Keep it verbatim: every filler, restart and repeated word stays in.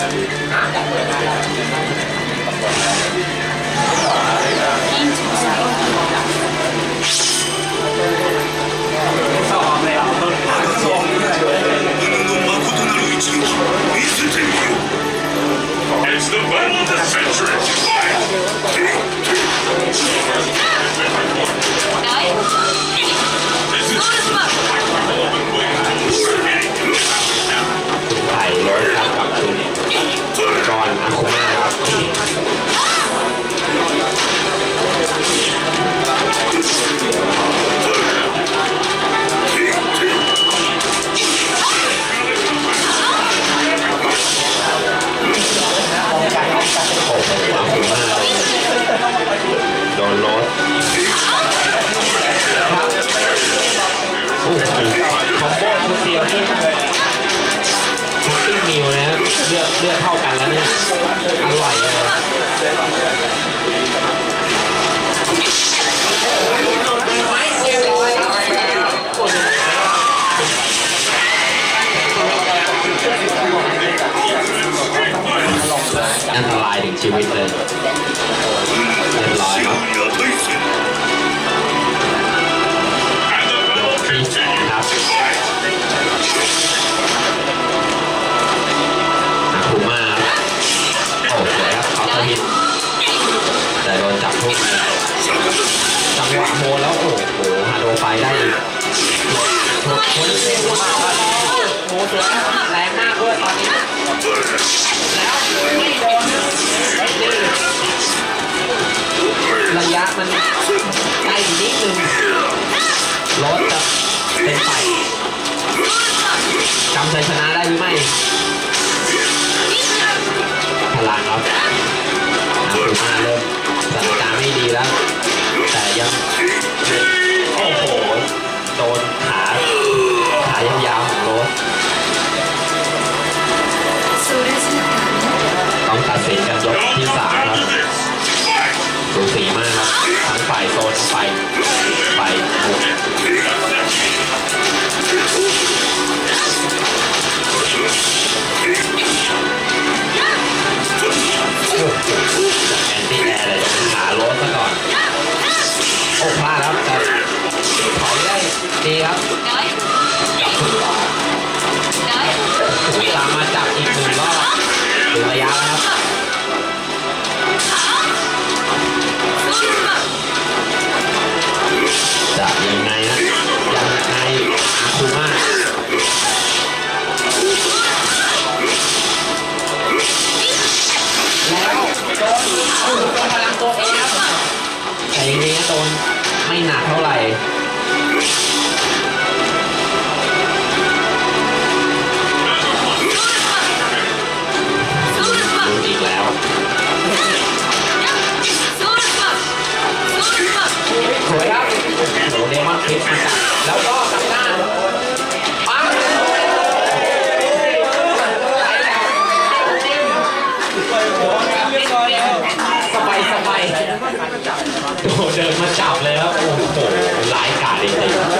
เลือดเลือดเท่ากันแล้วเนี่ยอร่อยเลยอันตรายถึงชีวิตเลยเรียบร้อยครับยกที่สองครับคูมาโอ้สวยครับเขาจะฮิตแต่โดนจับทุกจังหวะโมแล้วโอ้โหฮาโดไฟได้อีกโอ้โหเร็วมากครับโอ้สวยแรงมากด้วยตอนนี้แล้วไม่โดนระยะมันใกล้นิดนึงรถจะเป็นไปจำชัยชนะได้หรือไม่พลังครับคูมาเริ่มสถานการณ์ไม่ดีแล้วแต่ยังโอ้โหโดนขาขายาวๆของโรสต้องตัดสินกันยกที่สามครับสูสีมากครับทั้งฝ่ายโซนทั้งฝ่ายฝ่ายบุกแอนตี้แอร์เลยขาโรสซะก่อนโอ้พลาดครับแต่ถอยได้ดีครับจับขึ้นต่อตามมาจับอีกหนึ่งรอบถึงระยะแล้วครับจะยังไงนะยังไงอาคูมาแล้วโดนโอ้โหโดนพลังตัวเองครับแต่ยังไงโดนไม่หนักเท่าไหร่ดูอีกแล้วสวยครับโดนเดมอนคลิปมาจับแล้วก็กลับหน้าปั๊บสบายสบายโดนเดินมาจับเลยครับโอ้โหหลายกาดจริง